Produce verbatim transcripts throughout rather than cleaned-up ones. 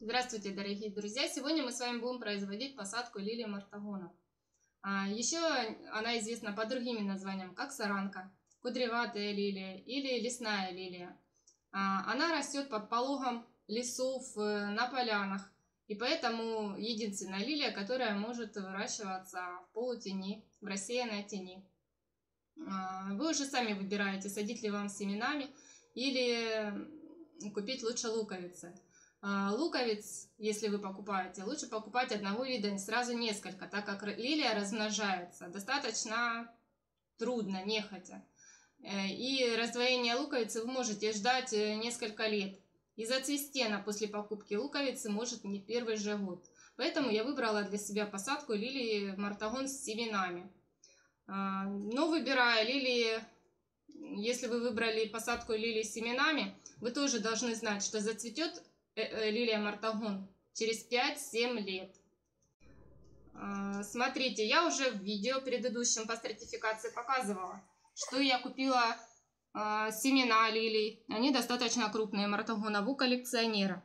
Здравствуйте, дорогие друзья! Сегодня мы с вами будем производить посадку лилии мартагона. Еще она известна под другими названиями, как саранка, кудреватая лилия или лесная лилия. Она растет под пологом лесов, на полянах, и поэтому единственная лилия, которая может выращиваться в полутени, в рассеянной тени. Вы уже сами выбираете, садить ли вам семенами или купить лучше луковицы. Луковиц, если вы покупаете, лучше покупать одного вида, сразу несколько, так как лилия размножается достаточно трудно, нехотя. И раздвоение луковицы вы можете ждать несколько лет. И зацвести она после покупки луковицы может не в первый же год. Поэтому я выбрала для себя посадку лилии мартагон с семенами. Но выбирая лилии, если вы выбрали посадку лилии с семенами, вы тоже должны знать, что зацветет лилия мартагон через пять-семь лет. Смотрите, я уже в видео предыдущем по стратификации показывала, что я купила семена лилий. Они достаточно крупные, мартагона, у коллекционера.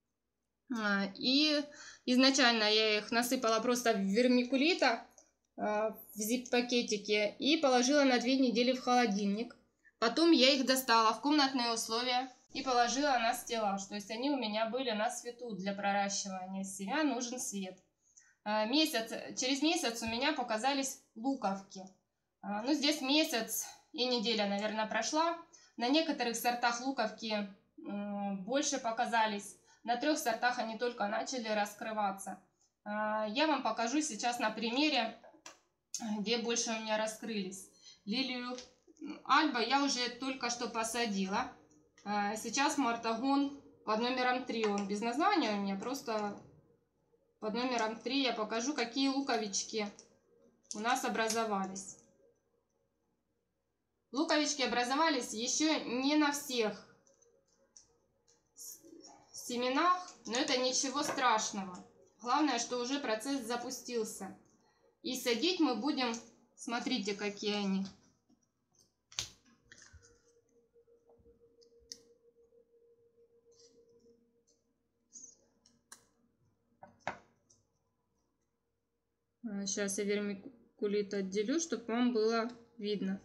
И изначально я их насыпала просто в вермикулита в зип-пакетике и положила на две недели в холодильник. Потом я их достала в комнатные условия и положила на стеллаж. То есть они у меня были на свету. Для проращивания семян нужен свет. Месяц, через месяц у меня показались луковки. Ну, здесь месяц и неделя, наверное, прошла. На некоторых сортах луковки больше показались. На трех сортах они только начали раскрываться. Я вам покажу сейчас на примере, где больше у меня раскрылись. Лилию Альба я уже только что посадила. Сейчас мартагон под номером три, он без названия у меня, просто под номером три я покажу, какие луковички у нас образовались. Луковички образовались еще не на всех семенах, но это ничего страшного. Главное, что уже процесс запустился. И садить мы будем, смотрите, какие они. Сейчас я вермикулит отделю, чтобы вам было видно.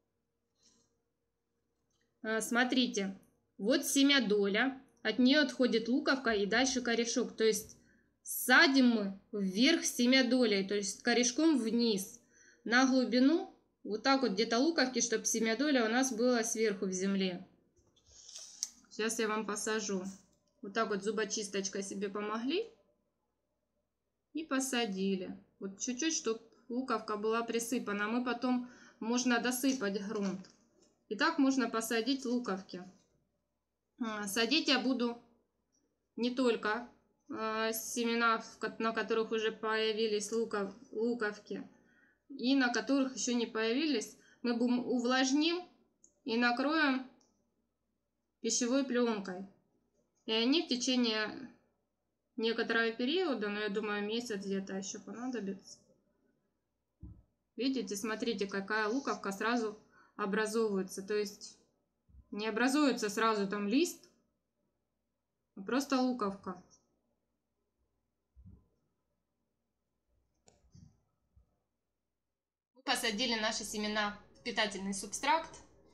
Смотрите, вот семядоля, от нее отходит луковка и дальше корешок. То есть садим мы вверх семядолей, то есть корешком вниз, на глубину, вот так вот где-то луковки, чтобы семядоля у нас была сверху в земле. Сейчас я вам посажу. Вот так вот зубочисточкой себе помогли и посадили. Вот чуть-чуть, чтобы луковка была присыпана. Мы потом можно досыпать грунт. И так можно посадить луковки. Садить я буду не только семена, на которых уже появились луков, луковки, и на которых еще не появились. Мы будем увлажним и накроем пищевой пленкой. И они в течение некоторого периода, но я думаю, месяц где-то еще понадобится. Видите, смотрите, какая луковка сразу образовывается. То есть не образуется сразу там лист, а просто луковка. Мы посадили наши семена в питательный субстракт.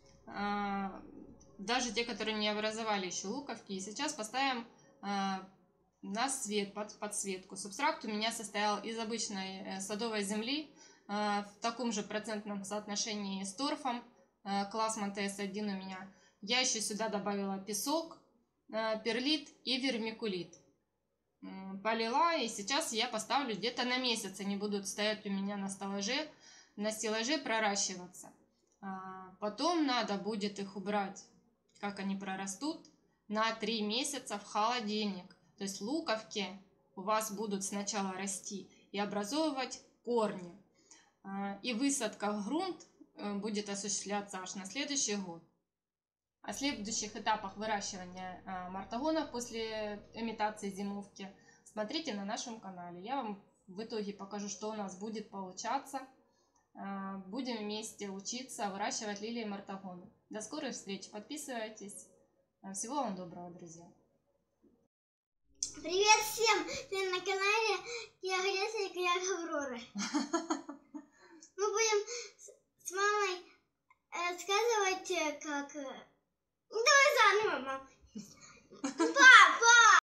Даже те, которые не образовали еще луковки. И сейчас поставим на свет, под подсветку. Субстракт у меня состоял из обычной садовой земли в таком же процентном соотношении с торфом. Класс Монтес один у меня. Я еще сюда добавила песок, перлит и вермикулит. Полила, и сейчас я поставлю где-то на месяц. Они будут стоять у меня на стеллаже, на стеллаже проращиваться. Потом надо будет их убрать, как они прорастут, на три месяца в холодильник. То есть луковки у вас будут сначала расти и образовывать корни. И высадка в грунт будет осуществляться аж на следующий год. О следующих этапах выращивания мартагона после имитации зимовки смотрите на нашем канале. Я вам в итоге покажу, что у нас будет получаться. Будем вместе учиться выращивать лилии мартагона. До скорых встреч. Подписывайтесь. Всего вам доброго, друзья. Привет всем! Ты на канале Я Греция и Каяк Авроры. Мы будем с мамой рассказывать, как... Ну, давай заново, мам. Папа!